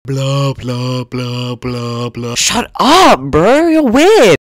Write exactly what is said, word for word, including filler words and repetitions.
Blah, blah, blah, blah, blah. Shut up, bro. You're weird.